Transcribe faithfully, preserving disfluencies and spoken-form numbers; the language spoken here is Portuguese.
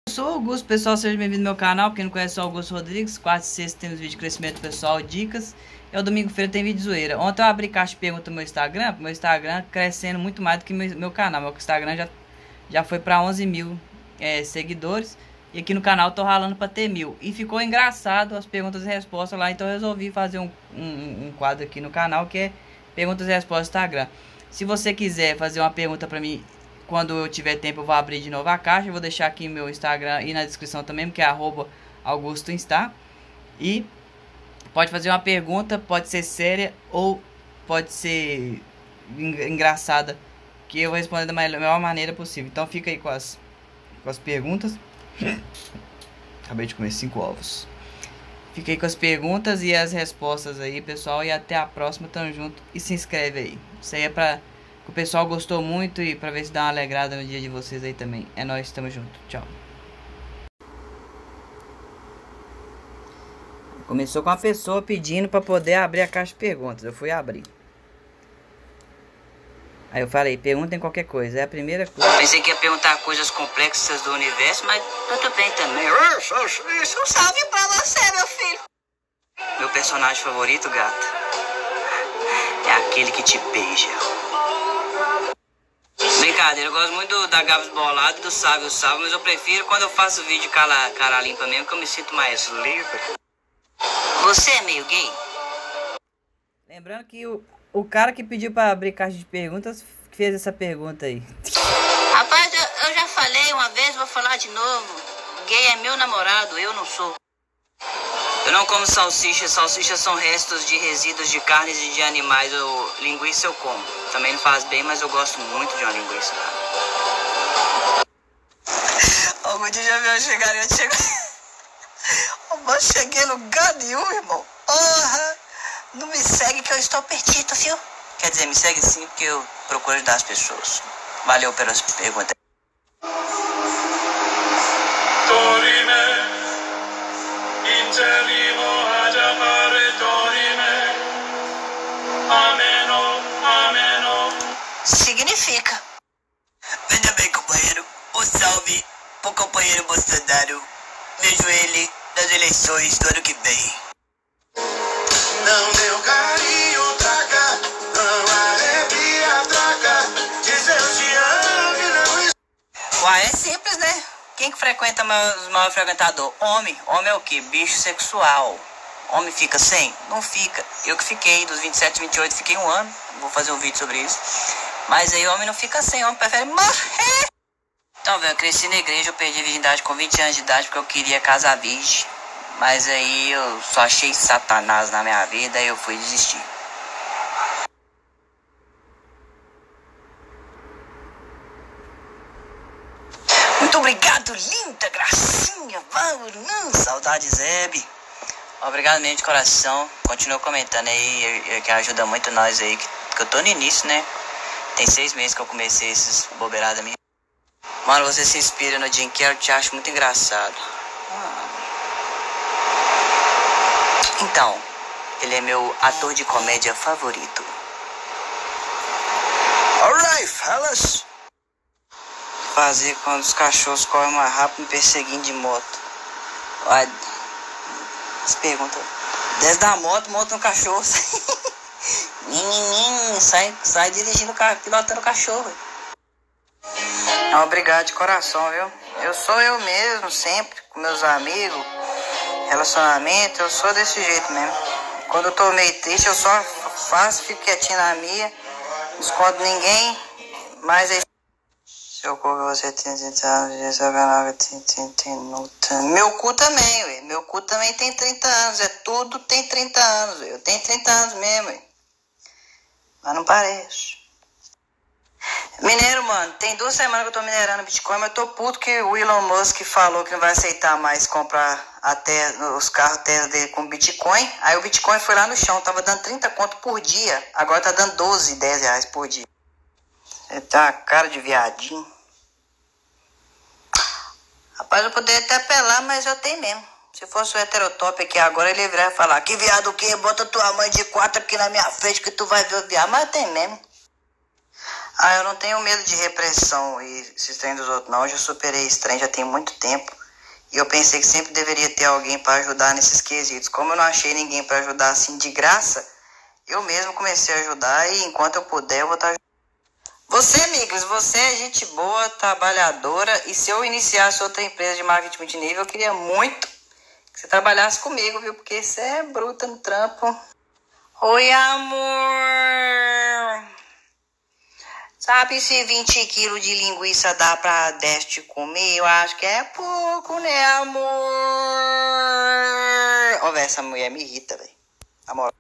Eu sou o Augusto, pessoal, seja bem-vindo ao meu canal. Quem não conhece, sou o Augusto Rodrigues. Quarta e sexta temos vídeo de crescimento pessoal, dicas. E o domingo-feira tem vídeo zoeira. Ontem eu abri caixa de pergunta no meu Instagram. Meu Instagram crescendo muito mais do que meu, meu canal. Meu Instagram já, já foi para onze mil é, seguidores. E aqui no canal eu tô ralando para ter mil. E ficou engraçado as perguntas e respostas lá. Então eu resolvi fazer um, um, um quadro aqui no canal que é perguntas e respostas do Instagram. Se você quiser fazer uma pergunta para mim, quando eu tiver tempo eu vou abrir de novo a caixa. Eu vou deixar aqui meu Instagram e na descrição também, que é arroba Augusto Insta. E pode fazer uma pergunta, pode ser séria ou pode ser engraçada, que eu vou responder da melhor maneira possível. Então fica aí com as, com as perguntas. Acabei de comer cinco ovos. Fica aí com as perguntas e as respostas aí, pessoal. E até a próxima, tamo junto. E se inscreve aí. Isso aí é pra... O pessoal gostou muito e pra ver se dá uma alegrada no dia de vocês aí também. É nóis, tamo junto. Tchau. Começou com uma pessoa pedindo pra poder abrir a caixa de perguntas. Eu fui abrir. Aí eu falei, perguntem qualquer coisa. É a primeira coisa. Pensei que ia perguntar coisas complexas do universo, mas tudo bem também. Isso, um salve pra você, meu filho. Meu personagem favorito, gata, é aquele que te beija. Brincadeira, eu gosto muito do, da Gabs Bolado e do Sábio Sábio, mas eu prefiro quando eu faço vídeo cara, cara limpa mesmo, que eu me sinto mais livre. Você é meio gay? Lembrando que o, o cara que pediu pra abrir caixa de perguntas fez essa pergunta aí. Rapaz, eu, eu já falei uma vez, vou falar de novo. Gay é meu namorado, eu não sou. Eu não como salsicha, salsichas são restos de resíduos de carnes e de animais. Eu, linguiça eu como. Também não faz bem, mas eu gosto muito de uma linguiça. Algum dia já viu chegar e eu chego... Eu não cheguei em lugar nenhum, irmão. Porra! Não me segue que eu estou perdido, viu? Quer dizer, me segue sim, porque eu procuro ajudar as pessoas. Valeu pelas perguntas. Significa. Veja bem, companheiro. Um salve pro companheiro Bolsonaro. Vejo ele nas eleições do ano que vem. Não deu carinho, traga. Não arrepia, traga. Diz eu te amo e não... Uai, é simples, né? Quem que frequenta os maiores frequentadores? Homem. Homem é o quê? Bicho sexual. Homem fica sem? Não fica. Eu que fiquei, dos vinte e sete, vinte e oito, fiquei um ano. Vou fazer um vídeo sobre isso. Mas aí homem não fica sem, homem prefere morrer. Então, velho, eu cresci na igreja, eu perdi a virgindade com vinte anos de idade porque eu queria casar virgem. Mas aí eu só achei Satanás na minha vida e eu fui desistir. Muito obrigado, linda gracinha. Vamos, não. Saudades, Hebe. Obrigado mesmo de coração. Continua comentando aí, que ajuda muito nós aí. Que, que eu tô no início, né? Tem seis meses que eu comecei esses bobeiradas minhas. Mano, você se inspira no Jim Carrey, eu te acho muito engraçado. Então, ele é meu ator de comédia favorito. Alright, fellas. Fazer quando os cachorros correm mais rápido me perseguindo de moto. Olha, as perguntas. Desce da moto, monta no cachorro. Menino, sai, sai dirigindo o carro, pilotando o cachorro. Não, obrigado de coração, viu? Eu sou eu mesmo, sempre, com meus amigos, relacionamento, eu sou desse jeito mesmo. Quando eu tô meio triste, eu só faço, fico quietinho na minha, não escondo ninguém, mas aí... Seu cu que você tem trinta anos, seu canal tem trinta anos. Meu cu também, ué. Meu cu também tem trinta anos, é tudo tem trinta anos, ué. Eu tenho trinta anos mesmo, ué. Mas não parece. Mineiro, mano, tem duas semanas que eu tô minerando Bitcoin, mas eu tô puto que o Elon Musk falou que não vai aceitar mais comprar a terra, os carros Tesla dele com Bitcoin. Aí o Bitcoin foi lá no chão, tava dando trinta conto por dia, agora tá dando doze, dez reais por dia. Você tá uma cara de viadinho. Rapaz, eu poderia até apelar, mas eu tenho mesmo. Se fosse o heterotop aqui agora, ele viria falar: que viado o quê? Bota tua mãe de quatro aqui na minha frente que tu vai ver o viado. Mas tem mesmo. Ah, eu não tenho medo de repressão e esses trem dos outros não. Eu já superei esse trem já tem muito tempo. E eu pensei que sempre deveria ter alguém para ajudar nesses quesitos. Como eu não achei ninguém para ajudar assim de graça, eu mesmo comecei a ajudar e enquanto eu puder eu vou estar ajudando. Você, Miglis, você é gente boa, trabalhadora, e se eu iniciasse outra empresa de marketing multinível, eu queria muito que você trabalhasse comigo, viu? Porque você é bruta no trampo. Oi, amor! Sabe se vinte quilos de linguiça dá pra Deste comer? Eu acho que é pouco, né, amor? Ó, velho, essa mulher me irrita, velho. Amor.